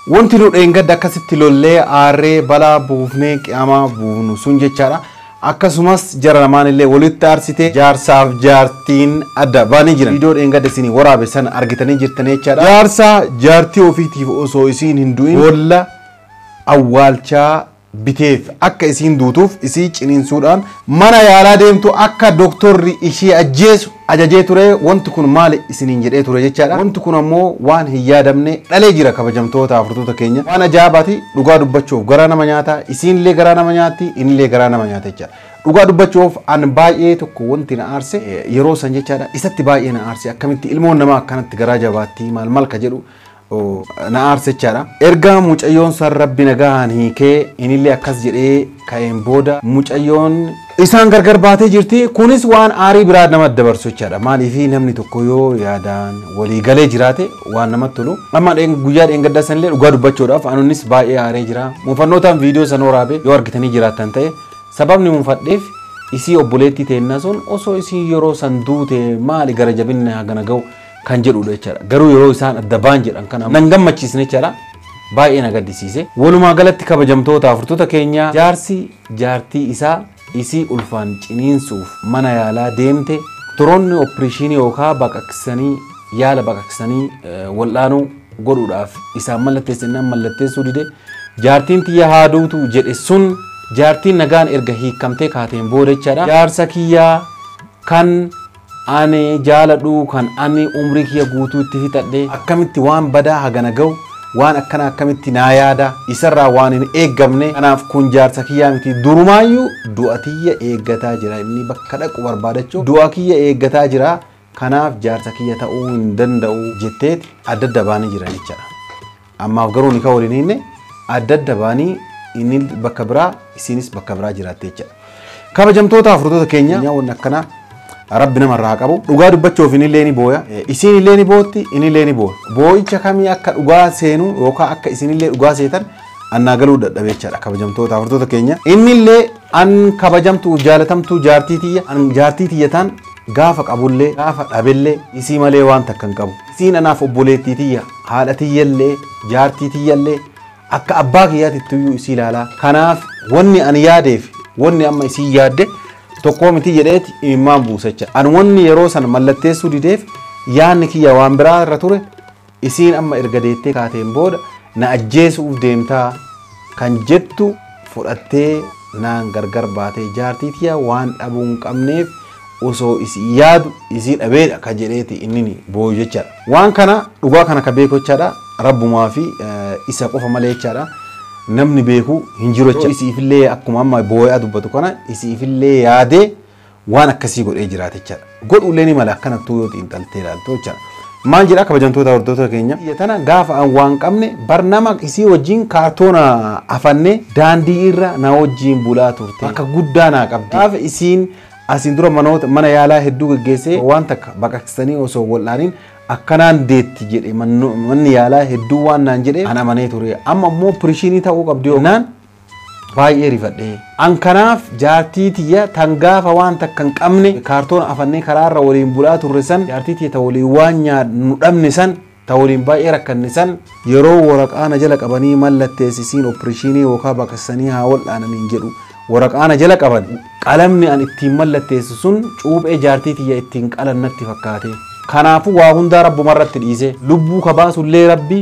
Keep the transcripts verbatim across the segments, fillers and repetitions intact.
wanti nu dheengadda akkasitti lollee aarree balaa buufnee qiyaamaa buufnu sun jechaadha. akkasumas jara lamaan illee walitti aarsitee jaarsaaf jaartiin adda baanii jiran viidiyoo dheengadda isinii waraabe sana argitanii jirtanii jechaadha. jaarsaa jaartii ofiitiif osoo isiin hin du'in boolla awwaalchaa biteef akka isiin duutuuf isii ciniinsuudhaan mana yaalaa deemtu akka doktorri ishee ajjeesu ajajee ture. wanti kun maali isiniin jedhee ture jechaadha. wanti kun ammoo waan hin yaadamne dhalee jira kabajamtoota afurtoota keenya. waan ajaa'ibaati dhugaa dubbachuuf garaa nama nyaata isiinillee garaa nama nyaatti inillee garaa nama nyaata jechaadha. dhugaa dubbachuuf an baay'ee tokko wanti na aarse yeroo san jechaadha isatti baay'ee na aarse akkamitti ilmoon namaa akkanatti garaa jabaatti maal maal ka jedhu na aarse jechaadha. erga mucayyoon san rabbi nagaan hiikee inillee akkas jedhee ka'een booda mucayyoon isaan gargar baatee jirti. kunis waan aarii biraa nama dabarsu jechaadha. maaliifi namni tokko yoo yaadaan walii galee jiraate waan namatti tolu. amma guyyaa dheengaddaa sanillee dhugaa dubbachuudhaaf anuunis baay'ee aaree jira. muufannootaan viidiyoo san waraabe yoo argitanii jiraattan ta'e sababni muufadheef isii obboleettii teennaa sun osoo isii yeroo san duute maali gara jabinna hagana ga'u kan jedhudha jechaadha. garuu yeroo isaan adda baan jedhan kana nan gammachiisne jechaadha. baay'ee na gaddisiise. walumaa galatti kabajamtoota afurtoota keenya jaarsi jaartii isaa isii ulfaan ciniinsuuf mana yaalaa deemte toroonni opereeshinii yookaan baqaqsanii yaala baqaqsanii wal'aanuu godhuudhaaf isaan mallatteessinaan mallatteessuu dide jaartiin tiyya haaduutu jedhe sun jaartiin nagaan erga hiikamtee kaateen booda jechaadha. jaarsa kiyyaa kan ani jaaladhu kan ani umrii kiyya guutuu itti fixadhe akkamitti waan badaa hagana ga'u waan akkana akkamitti naa yaada isarraa waan hin eeggamne. kanaaf kun jaarsa kiyyaa miti durumaayyuu du'a tiyya eeggataa jira inni bakka dhaqu barbaadachuu du'a kiyya eeggataa jira. kanaaf jaarsa kiyya ta'uu hin danda'u jetteeti adda adda baanii jiran jechaadha. ammaaf garuu ni ka waliin hinne adda adda baanii inni bakka biraa isinis bakka biraa jiraatte jechaadha. kabajamtoota afurtoota keenya waan akkana rabbi namarraa qabu dhugaa dubbachuuf inillee ni booya isiin illee ni bootti inillee ni booya. boo'icha kamii akka dhugaa seenu yookaan akka isinillee dhugaa seetan annaa galuu dadhabe jechaadha. kabajamtoota afurtoota keenya innillee an kabajamtu jaalatamtu jaartii tiyya an jaartii tiyyatan gaafa qabullee gaafa dhabellee isii malee waan takka hin qabu. isiin anaaf obboleettii tiyya haadha tiyyallee jaartii tiyyallee akka abbaa kiyyaatti iyyuu isii ilaalaa. kanaaf wanni ani yaadeef wanni amma isii yaadde tokko miti jedheeti imimmaan buusacha. an wanni yeroo san mallatteessuu dideef yaanni kiyya waan biraa irra ture isiin amma erga deettee kaateen booda na ajjeesuuf deemtaa kan jettu fudhattee naan gargar baatee jaartii tiyya waan dhabuu hin qabneef osoo isii yaadu isii dhabeedha ka jedheeti inni booyu jechaadha. waan kana dhugaa kana ka beeku jechaadha rabbumaa fi isa qofa malee jechaadha. namni beeku hin jiru jecha isiifillee akkuma amma booyaa dubbatu kana isiifillee yaadee waan akkasii godhee jiraate jechaadha. godhullee ni mala akkanattuu yoo xiinxaltee ilaaltu jechaadha. maal jedha kabajamtoota hordoftoota keenya tana gaafa an waan qabne barnama isii wajjin kaartoona afannee daandii irra na wajjin bulaa turte akka guddaa naa qabdi. gaafa isiin asiin dura manoota mana yaalaa hedduu geggeessee waan takka baqaqsanii osoo wal'aaniin akkanaan deetti jedhe manni yaalaa hedduu waan naan jedhe an amanee ture. amma immoo opereeshinii ta'uu qabdi naan baay'ee rifadhe. an kanaaf jaartii tiyya tan gaafa waan takka hin qabne kaartoona afannee karaarra waliin bulaa turre san jaartii tiyya ta waliin waan nyaannu dhabne san ta waliin baay'ee rakkanne san yeroo waraqaana jala qabanii mallatteessisiin opereeshinii yookaan baqaqsanii haa wal'aananiin jedhu waraqaana jala qaban qalamni an ittiin mallatteessu sun cuuphee jaartii tiyya ittiin qalan natti fakkaate. kanaafuu waa hundaa rabbumarratti dhiise lubbuu ka baasullee rabbi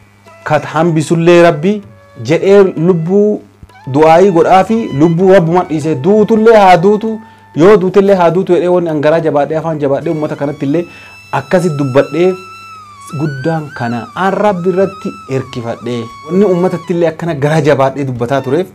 ka hambisullee rabbi jedhee lubbuu du'aayii godhaa fi lubbuu rabbuma dhiise duutullee haa duutu yoo duutillee haa duutu jedhee wanni angaraa jabaadhee afaan jabaadhee uummata kanatti illee akkasitti dubbadhee guddaan kana an rabbi irratti erkifadhee wanni uummatatti illee akkana garaa jabaadhee dubbataa tureef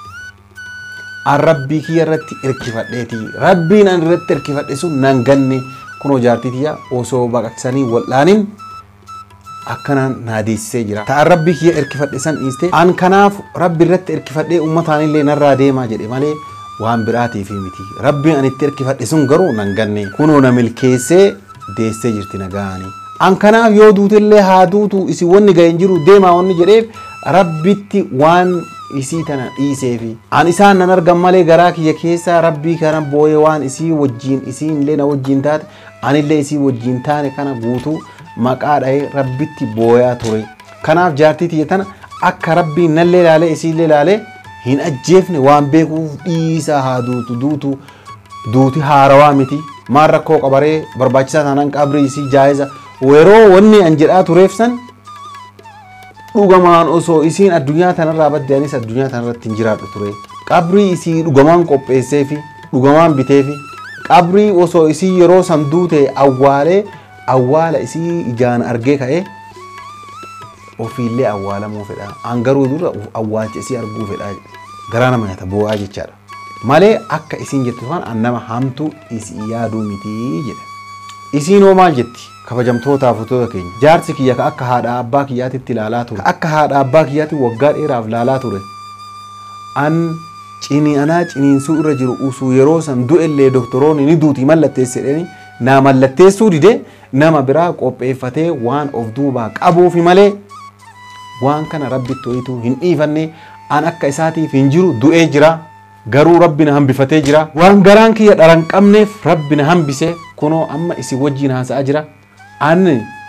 an rabbii kiyya irratti erkifadheeti. rabbiin an irratti erkifadhe sun nan ganne kunoo jaartii tiyya osoo baqaqsanii wal'aanin akkanaan naadessee jira. ta'an rabbii kiyya erkifadhe san dhiiste an kanaaf rabbi irratti erkifadhee uummataanillee narraa deemaa jedhe malee waan biraatiif miti. rabbiin an itti erkifadhe sun garuu nan ganne kunoo na milkeessee deessee jirti nagaanii. an kanaaf yoo duutillee haa duutu isin wanni ga'e hin jiru deemaa wanni jedheef rabbitti waan isii tana dhiiseefi an isaan nan argan malee garaa kiyya keessa rabbii kana booye waan isii wajjiin isiin illee na wajjiin taate anillee isii wajjiin taane kana guutuu maqaa dha'ee rabbitti booyaa ture. kanaaf jaartii tiyya tana akka rabbiin nallee ilaalee isiillee ilaalee hin ajjeefne waan beekuuf dhiisa haa duutu duutu duuti haarawaa miti maan rakkoo qabaree barbaachisaa taanaan qabrii isii jaayiza yeroo wanni an jedhaa tureef san dhugamaan osoo isiin addunyaa tanarraa baddeenis addunyaa tanarratti hin jiraadhu ture qabrii isii dhugamaan qopheessee fi dhugamaan bitee fi qabrii osoo isii yeroo san duute awwaalee awwaala isii ijaan argee ka'ee ofiillee awwaalamuu fedha an garuu dura awwaalcha isii arguu fedha garaa nama nyaata boo'aa jechaadha malee akka isiin jettu kan an nama hamtuu isii yaaduu miti jedha isiin hoo maal jetti kabajamtoota fotoota keenya jaarsi kiyya ka akka haadha abbaa kiyyaatitti ilaalaa ture akka haadha abbaa kiyyaatti waggaa dheeraaf ilaalaa ture an cini anaa ciniinsuu irra jiru usuu yeroo san du'ellee doktoroonni ni duuti mallatteesse jedhanii naa mallatteessuu dide nama biraa qopheeffatee waan of duubaa qabuufi malee waan kana rabbitti to'itu hin dhiifanne an akka isaatiif hin jiru du'ee jira garuu rabbi na hambifatee jira waan garaan kiyya dharan qabneef rabbi na hambise kunoo amma isi wajjiin haasa'aa jira an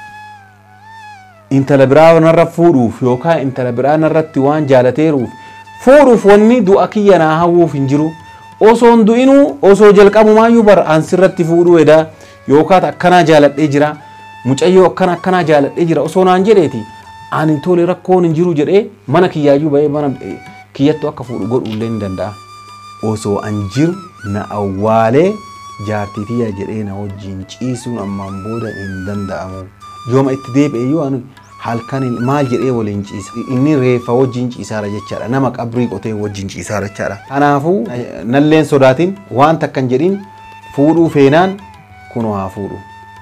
intala biraa narra fuudhuuf yookaan intala biraa narratti waan jaalateeruuf fuudhuuf wanni du'a kiyya naa hawwuuf hin jiru osoon du'inuu osoo jalqabumaayyuu bar an sirratti fuudhuu edaa yookaan akkanaa jaaladhee jira mucayyoo akkana akkanaa jaaladhee jira osoo naan jedheeti ani tole rakkoon hin jiru jedhee mana kiyyaayyuu ba'ee mana kiyyattu akka fuudhu godhullee ni danda'a osoo an jiru na awwaalee jaartitiya jedhee na wajjin ciisuun ammaan booda hin danda'amu yooma itti deebi'e yoo anu halkan maal jedhee waliin ciisa inni reefa wajjin ciisaara jechaadha nama qabrii qotee wajjin ciisaara jechaadha kanaafuu nalleen sodaatin waan takkan jedhin fuudhuu feenaan kunoo haa fuudhu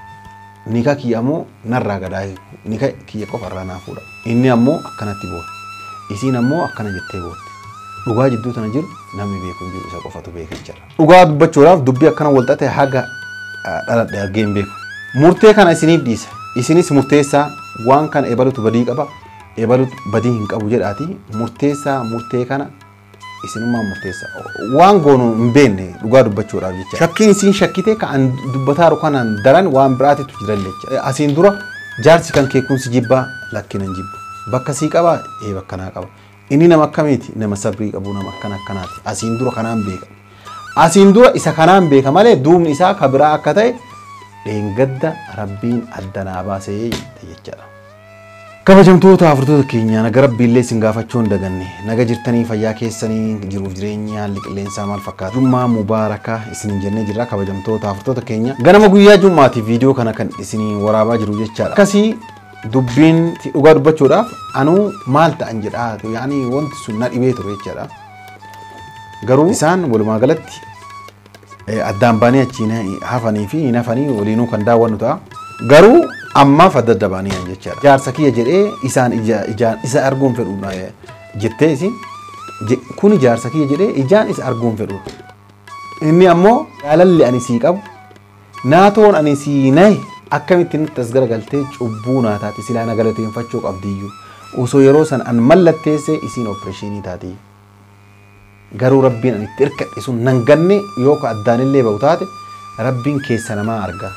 nika kiyya ammoo narraa gadaa nika kiyya qofarraa naa fuudha inni ammoo akkanatti boona isiin ammoo akkana jettee boona dhugaa jidduu tana jiru namni beeku hin jiru isa qofatu beeka jechaadha dhugaa dubbachuudhaaf dubbii akkana walxaxee haga dhaladhe argee hin beeku murtee kana isiniif dhiisa isinis murteessaa waan kana ebalutu badii qaba ebalutu badii hin qabu jedhaati murteessaa murtee kana isinummaan murteessaa waan goonu hin beekne dhugaa dubbachuudhaaf jecha shakkiin isiin shakkite kan dubbataaru kanaan daran waan biraatitu jiran jecha asiin dura jaarsi kan keekuun si jibbaa lakkinan jibbu bakka sii qaba ee bakka naa qaba inni nama akkamiiti nama sabrii qabu nama akkana akkanaati asiin dura kanaan beeka asiin dura isa kanaan beeka malee duubni isaa ka biraa akka ta'e dheengadda rabbiin addanaa baasee jechaadha kabajamtoota afurtoota keenya naga rabbiillee isin gaafachuu hin daganne naga jirtanii fayyaa keessanii jiruuf jireenya haalli qilleensaa maal fakkaata jummaa mubaarakaa isinin jennee jirra kabajamtoota afurtoota keenya ganama guyyaa jummaati viidiyoo kana kan isinii waraabaa jiru jechaadha akkasii dubbiin dhugaa dubbachuudhaaf anuu maal ta'an jedhaa yaani wanti sun na dhibee ture jechaadha garuu isaan walumaa galatti addaan baanii achiin hafanii fi hin hafanii waliinuu kan daawwannu ta'a garuu ammaaf adda adda baanii jechaadha jaarsa kiyya jedhee isaan ijaan isa arguun fedhu jettee isin kun jaarsa kiyya jedhee ijaan isa arguun fedhu inni ammoo jaalalli ani sii qabu naatoon ani sii nahi akkamitti nutti as garagaltee cubbuu naa taate silaa na galateeffachuu qabdiyyuu osoo yeroo san an mallatteessee isiin opereeshinii taate garuu rabbiin ani itti hirkadhe sun nan ganne yookaan addaanillee ba'u taate rabbiin keessa namaa argaa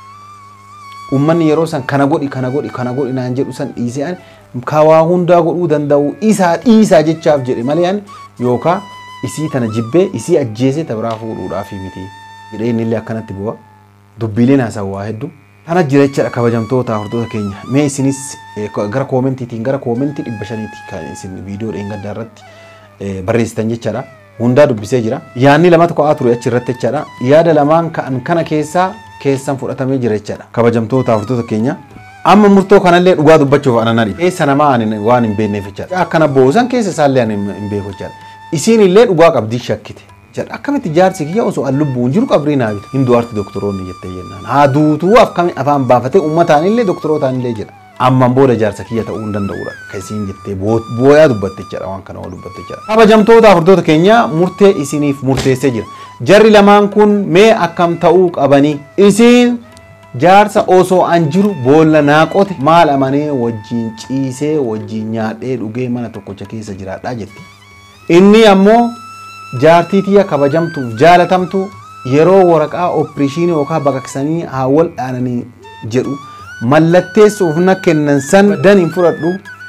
ummanni yeroo san kana godhi kana godhi kana godhi naan jedhu san dhiisee ani kawaa hundaa godhuu danda'u isaa dhiisaa jechaaf jedhe malee ani yookaan isii tana jibbee isii ajjeesee tabiraa fuudhuudhaaf miti jedhee inni illee akkanatti bu'a dubbiileen haasawaa hedduu kana jira jechaadha kabajamtoota afurtoota keenya mee isinis gara koomentiitiin gara koomentii dhibba shaniitti kan isin viidiyoo dheengaddaa irratti barreessitan jechaadha hundaa dubbisee jira yaanni lama tokko ture achi irratti jechaadha yaada lamaan kan kana keessaa keessan fudhatamee jira jechaadha kabajamtoota afurtoota keenya amma murtoo kanallee dhugaa dubbachuuf anan adhi keessa namaa ani waan hin beekneef jechaadha akkana boosan keessa isaallee ani hin beeku jechaadha isiin illee dhugaa qabdii shakkite jechaadha akkamitti jaarsi kiyya osoo an lubbuun jiru qabrii naabite hin du'aarti doktoroonni jettee jennaan haa duutuu akkami afaan baafatee uummataan illee doktorootaan illee jedha amman booda jaarsa kiyya ta'uu hin danda'udha kan isiin jettee booyaa dubbatte jechaadha waan kana waa dubbatte jechaadha kabajamtoota afurtoota keenya murtee isiniif murteessee jira jarri lamaan kun mee akkam ta'uu qabanii isiin jaarsa osoo an jiru boolla naaqote maal amanee wajjin ciisee wajjin nyaadhee dhugee mana tokkocha keessa jiraadhaa jetti inni ammoo jaartii tiyya kabajamtuuf jaalatamtu yeroo waraqaa opereeshinii yookaan baqaqsanii haa wal dhaananii jedhu mallatteessuuf na kennan san dan hin fudhadhu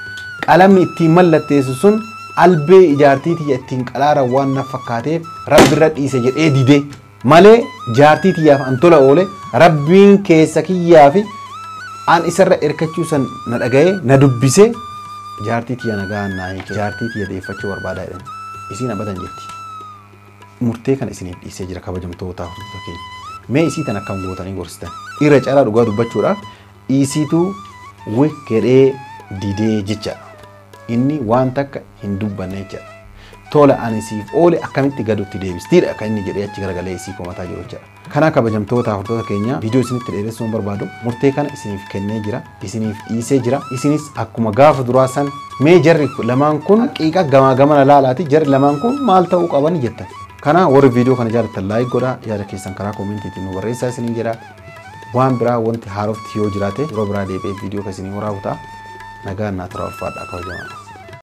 qalamni ittiin mallatteessu sun albee ijaartii tiyya ittiin qalaara waan na fakkaatee rabbi irra dhiise jedhee didee malee jaartii tiyyaaf an tola oole rabbiin keessa kiyyaa fi an isarra erkachuu san na dhaga'ee na dubbisee jaartii tiyya nagaan naa hiike jaartii tiyya deeffachuu barbaadaa jedhan isiin abatan jetti. Murtee kana isiniif dhiisee jira kabajamtoota hordoftoota keenya. Mee isii tan akkam gootanii gorsitan irra caalaa dhugaa dubbachuudhaaf isiitu wikkedhee didee jecha inni waan takka hin dubbanne jecha tola ani siif oole akkamitti gadutti deebistiidha akka inni jedhee achi garagalee isii komataa jiru jecha. Kana kabajamtoota hordoftoota keenya viidiyoo isinitti dheeressuun barbaadu murtee kana isiniif kennee jira isiniif dhiisee jira isinis akkuma gaafa duraa san mee jarri lamaan kun haqiiqa gamaa gamana laalaati jarri lamaan kun maal ta'uu qaban jettan. Kana warri viidiyoo kana jaalatan laayik godhaa yaada keessan karaa koomentiitiin nu barreessaa isiniin jedha. Waan biraa wanti haarofti yoo jiraate yeroo biraa deebi'ee viidiyoo kan isinii waraabu ta'a. Nagaan naa turaa ulfaadhaa kabajamaa.